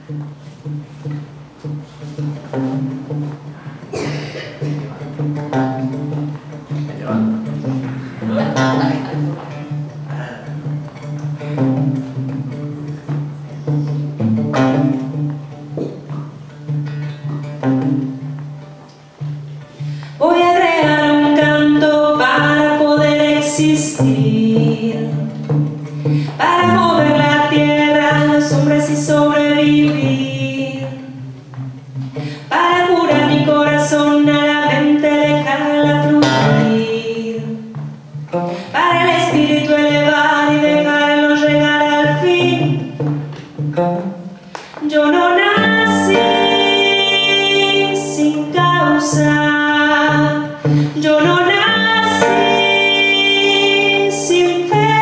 Voy a crear un canto para poder existir, para mover la tierra, los hombres y sobrevivir, para curar mi corazón, a la mente dejarla fluir, para el espíritu elevar y dejarlo llegar al fin. Yo no nací sin causa, yo no nací sin fe.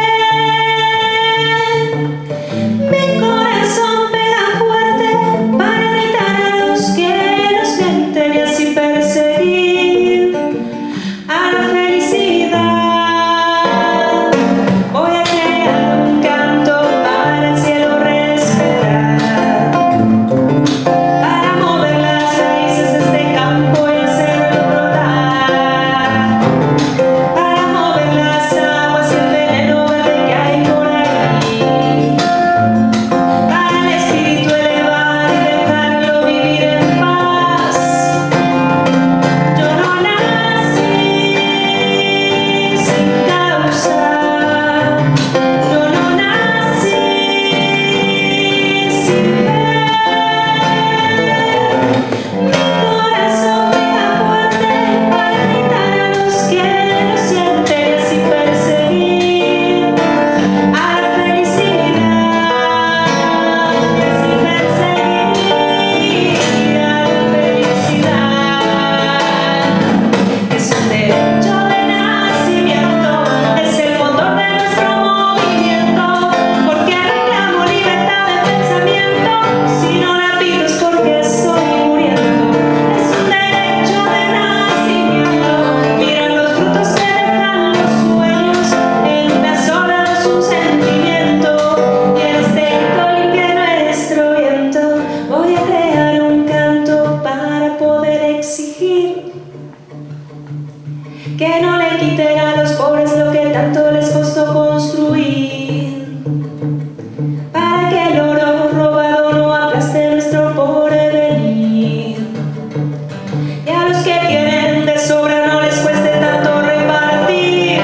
Mi corazón pega fuerte para gritar a los que nos mienten y así perseguir a la felicidad. Voy a crear un canto para el cielo respetar, para mover las raíces de este campo y hacerlo brotar, para mover las aguas y el veneno verde que hay por ahí, para el espíritu elevar y dejarlo vivir en paz. Yo no nací sin causa, yo no nací sin fe. Mi corazón pega fuerte para gritar a los que lo sienten y así perseguir a la felicidad, y así perseguir a la felicidad. Es un derecho de nacimiento, es el motor de nuestro movimiento, porque reclamo libertad de pensamiento. Si no la pido es porque estoy muriendo. Es un derecho de nacimiento, mirar los frutos que dejan los sueños. En una sola es un sentimiento, y en este eco limpia nuestro viento. Voy a crear un canto para poder exigir que no le quiten a los pobres lo que tanto les costó construir, para que el oro robado no aplaste nuestro porvenir, y a los que tienen de sobra no les cueste tanto repartir.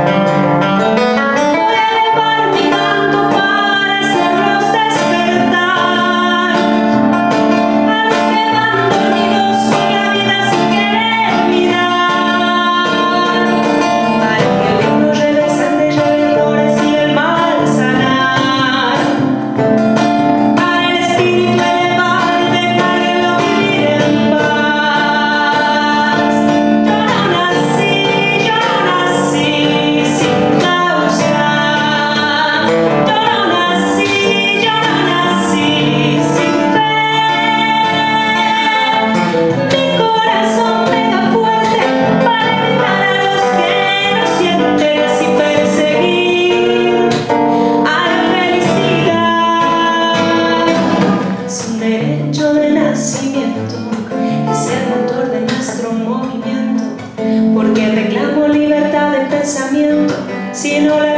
Voy a elevar mi canto para hacerlos despertar, a los que van dormidos con la vida sin querer mirar, para que el libro regresante lleve flores y el mal sanar, para el espíritu elevar y dejarlo vivir en paz. Yo no nací sin causa, yo no nací sin fe. Mi corazón pega fuerte para gritar a los que no sienten y así perseguir a la felicidad. Es un derecho de nacimiento, es el motor de nuestro movimiento, porque reclamo libertad de pensamiento. Si no la